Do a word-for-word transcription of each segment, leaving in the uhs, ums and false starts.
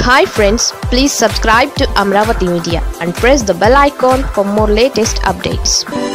Hi friends, please subscribe to Amravati Media and press the bell icon for more latest updates.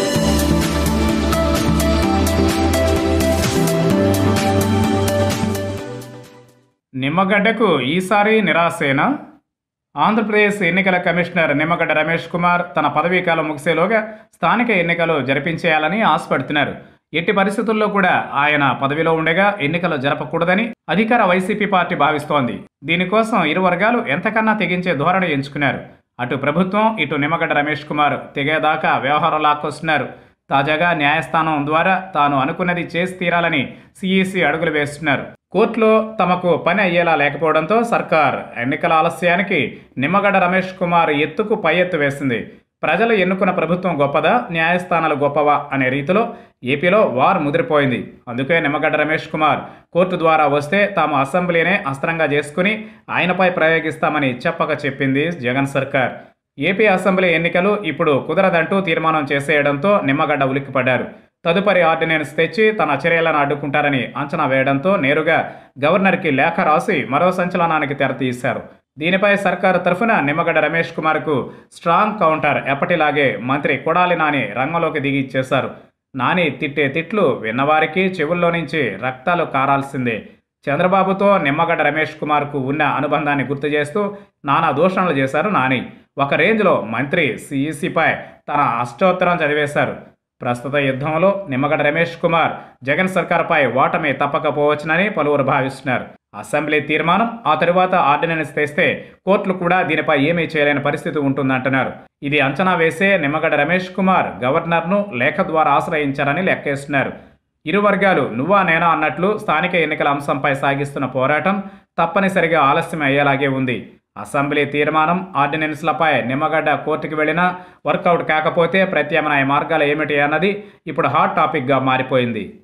నిమ్మగడ్డకు ఈసారి నిరాశేనా? ఆంధ్రప్రదేశ్ ఎన్నికల commissioner Nimmagadda Ramesh Kumar తన పదవీకాలం ముగిసేలోగా స్థానిక ఎన్నికలు జరిపించేయాలని ఆశపడుతున్నారు. ఎట్టి పరిస్థితుల్లో కూడా ఆయన పదవిలో ఉండగా ఎన్నికలు జరపకూడదని అధికార వైసీపీ పార్టీ భావిస్తోంది. దీనికోసం ఇరు వర్గాలు ఎంతకన్నా తెగించే ధోరణి ఎంచుకున్నారు. అటు ప్రభుత్వం, ఇటు నిమ్మగడ్డ రమేష్ కుమార్ తెగేదాకా వ్యవహారం లాక్కొస్తున్నారు. తాజాగా న్యాయస్థానం ద్వారా తాను అనుకున్నది చేసి తీరాలని సిఈసి అడుగులు వేస్తున్నారు. కోర్టులో తమకు పని అయ్యేలా లేకపోవడంతో సర్కార్ ఎన్నికల ఆలస్యానికి నిమ్మగడ్డ రమేష్ కుమార్ ఎత్తుకు పై ఎత్తు వేసింది. ప్రజలు ఎన్నుకున్న ప్రభుత్వం గొప్పదా, న్యాయస్థానాలు గొప్పవా అనే రీతిలో ఏపీలో వార్ ముదిరిపోయింది. అందుకే నిమ్మగడ్డ రమేష్ కుమార్ కోర్టు ద్వారా వస్తే తాము అసెంబ్లీనే అస్త్రంగా చేసుకుని ఆయనపై ప్రయోగిస్తామని చెప్పక చెప్పింది జగన్ సర్కార్. ఏపీ అసెంబ్లీ ఎన్నికలు ఇప్పుడు కుదరదంటూ తీర్మానం చేసేయడంతో నిమ్మగడ్డ ఉలిక్కిపడ్డారు. తదుపరి ఆర్డినెన్స్ తెచ్చి తన చర్యలను అడ్డుకుంటారని అంచనా వేయడంతో నేరుగా గవర్నర్కి లేఖ రాసి మరో సంచలనానికి తెరతీశారు. దీనిపై సర్కారు తరఫున నిమ్మగడ్డ రమేష్ కుమార్కు స్ట్రాంగ్ కౌంటర్ ఎప్పటిలాగే మంత్రి కొడాలి నాని రంగంలోకి దిగి ఇచ్చేశారు. నాని తిట్టే తిట్లు విన్నవారికి చెవుల్లో నుంచి రక్తాలు కారాల్సిందే. చంద్రబాబుతో నిమ్మగడ్డ రమేష్ కుమార్కు ఉన్న అనుబంధాన్ని గుర్తు చేస్తూ నానా దూషణలు చేశారు నాని. ఒక రేంజ్లో మంత్రి సిఈసిపై తన అష్టోత్తరం చదివేశారు. ప్రస్తుత యుద్ధంలో నిమ్మగడ్డ రమేష్ కుమార్ జగన్ సర్కార్పై ఓటమి తప్పకపోవచ్చునని పలువురు భావిస్తున్నారు. అసెంబ్లీ తీర్మానం, ఆ తరువాత ఆర్డినెన్స్ తెస్తే కోర్టులు కూడా దీనిపై ఏమీ చేయలేని పరిస్థితి ఉంటుందంటున్నారు. ఇది అంచనా వేసే నిమ్మగడ్డ రమేష్ కుమార్ గవర్నర్ను లేఖ ద్వారా ఆశ్రయించారని లెక్కేస్తున్నారు. ఇరు వర్గాలు నువ్వా నేనా అన్నట్లు స్థానిక ఎన్నికల అంశంపై సాగిస్తున్న పోరాటం తప్పనిసరిగా ఆలస్యం అయ్యేలాగే ఉంది. అసెంబ్లీ తీర్మానం, ఆర్డినెన్స్లపై నిమ్మగడ్డ కోర్టుకు వెళ్లినా వర్కౌట్ కాకపోతే ప్రత్యామ్నాయ మార్గాలు ఏమిటి అన్నది ఇప్పుడు హాట్ టాపిక్గా మారిపోయింది.